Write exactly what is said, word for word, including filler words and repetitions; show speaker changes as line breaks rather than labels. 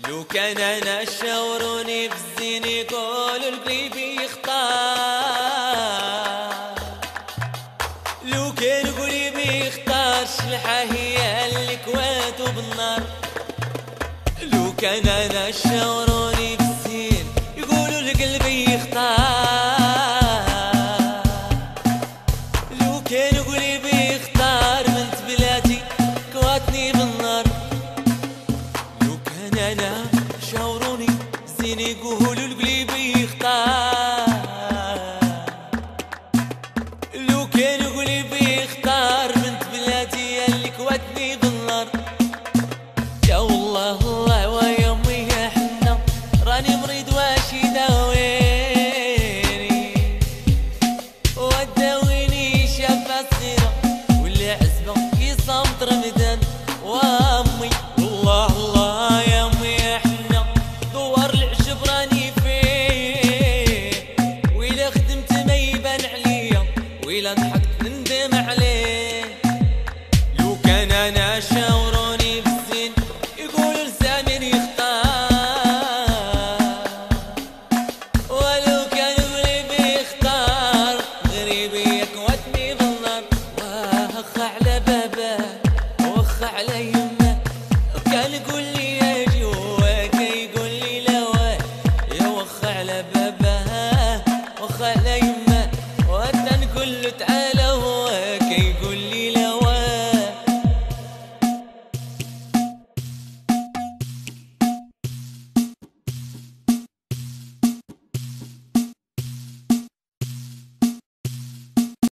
لو كان انا شاوروني بالزين يقولوا القلب يختار، لو كان قلبي يختار شلحة هي اللي كواتو بالنار. لو كان انا شاوروني بالزين يقولوا القلب يختار، لو كان قلبي يختار بنت بلادي كواتني بالنار. لو كان انا شاوروني زين يقولوا القلب يختار، لو كان قلبي يختار بنت بلادي اللي كواتني بالنار. يا والله الله ويا امي يا حنا راني مريض واش يداويني، وداويني شابة صغيرة ولا عزبة في صمت رمضان. وامي الله الله يا امي يا حنا دوار العجب راني فيه، ويلا خدمت ما يبان عليا ويلا ضحكت نندم عليه. لو كان انا شاوروني بالزين يقول لسامر يختار، ولو كان قلبي يختار غريبي يكوتني بالنار. واخ على